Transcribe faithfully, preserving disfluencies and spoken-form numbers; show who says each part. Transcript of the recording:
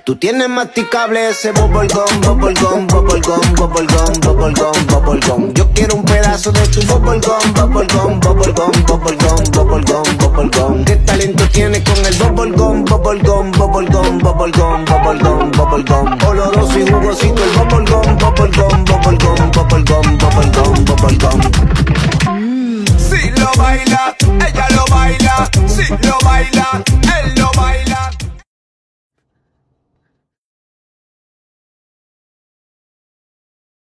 Speaker 1: Tú tienes masticable ese bubblegum, bubblegum, bubblegum, bubblegum, bubblegum, bubblegum. Yo quiero un pedazo de tu bubblegum, bubblegum, bubblegum, bubblegum, bubblegum, bubblegum. ¿Qué talento tienes con el bubblegum, bubblegum, bubblegum, bubblegum, bubblegum, bubblegum?